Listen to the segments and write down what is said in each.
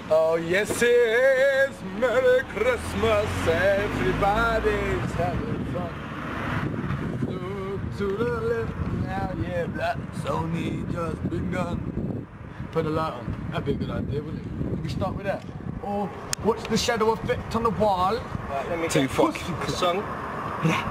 Oh yes it is, Merry Christmas, everybody's having fun. Look to the left now, yeah, that's only just begun. Put a light on, that'd be a good idea, wouldn't it? Can we start with that? Or watch the shadow effect on the wall. Right, let me Too get fucking the song. Yeah.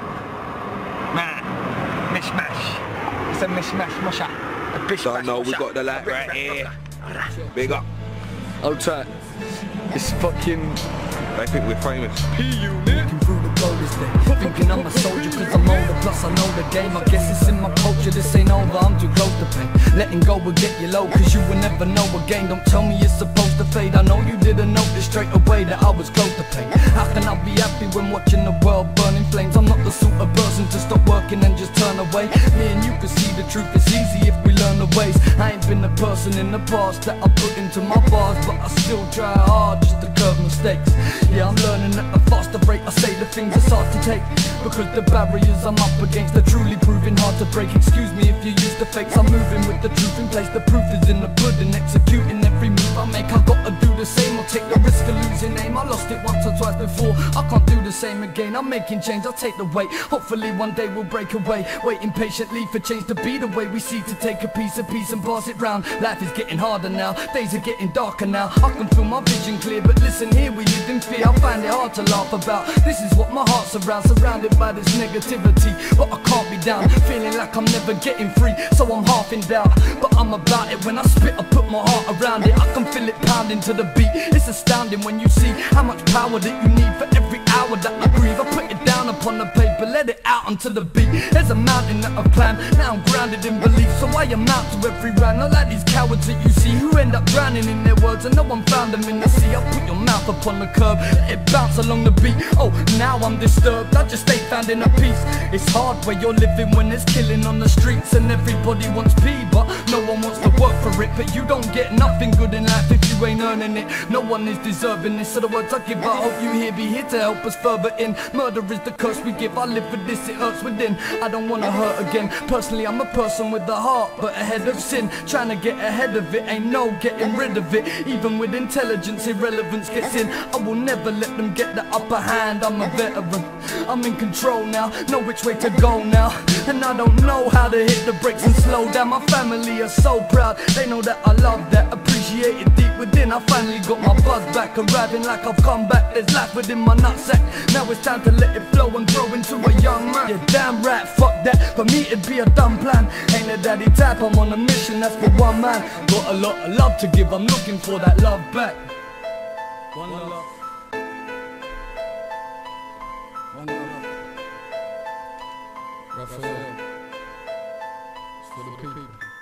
Man, mishmash. It's a mishmash, musha. A bish Don't know, we got the light right here. Big up. Hold tight. It's fucking They think we're famous. P-Unit. Looking through the goldest day, thinking I'm a soldier cause I'm older, plus I know the game. I guess it's in my culture, this ain't over, I'm too close to pain. Letting go will get you low, cause you will never know again. Don't tell me it's supposed to fade, I know you didn't notice straight away that I was close to pain. How can I be happy when watching the world burn in flames? I'm not the sort of person to stop working and just turn away. Me and you can see the truth, it's easy if we learn the ways. I ain't been the person in the past that I put into my bars, but I still try hard just to curb mistakes. Yeah, I'm learning at a faster rate, I say the things it's hard to take, because the barriers I'm up against are truly proving hard to break. Excuse me if you're used to fakes, I'm moving with the truth in place. The proof is in the pudding, executing every move I make. I gotta do the same, I'll take the risk of losing aim. I lost it once or twice before, I can't do the same again. I'm making change, I'll take the weight. Hopefully one day we'll break away, waiting patiently for change to be the way we see, to take a piece of peace and pass it round. Life is getting harder now, days are getting darker now. I can feel my vision clear, but listen here, we live in fear. I find it hard to laugh about, this is what my heart's around, surrounded by this negativity, but I can't be down, feeling like I'm never getting free, so I'm half in doubt, but I'm about it. When I spit I put my heart around it, I can feel it pounding to the beat. It's astounding when you see how much power that you need for every hour that I breathe. I put it down upon the paper, let it out onto the beat. There's a mountain that I've climbed, now I'm grounded in belief, so I amount to every round. Not like these cowards that you see who end up drowning in their words, and no one found them in the sea. I'll put your mouth upon the curb, let it bounce along the beat. Oh, now I'm disturbed, I just ain't found in a peace. It's hard where you're living when there's killing on the streets, and everybody wants P, but no one wants to work for it. But you don't get nothing good in life if you ain't earning it. No one is deserving this, so the words I give, I hope you hear, be here to help us further in. Murder is the curse we give, I live for this, it hurts within. I don't wanna hurt again, personally I'm a person with a heart, but ahead of sin. Trying to get ahead of it, ain't no getting rid of it. Even with intelligence, irrelevance gets in. I will never let them get the upper hand, I'm a veteran, I'm in control now, know which way to go now. And I don't know how to hit the brakes and slow down. My family are so proud, they know that I love that, appreciate it deep within. I finally got my buzz back, arriving like I've come back. There's life within my nutsack, now it's time to let it flow and grow into a young man. Yeah, damn right, fuck that, for me it'd be a dumb plan. Ain't a daddy type, I'm on a mission, that's for one man. Got a lot of love to give, I'm looking for that love back. One love. One love. Raphael. It's for the people.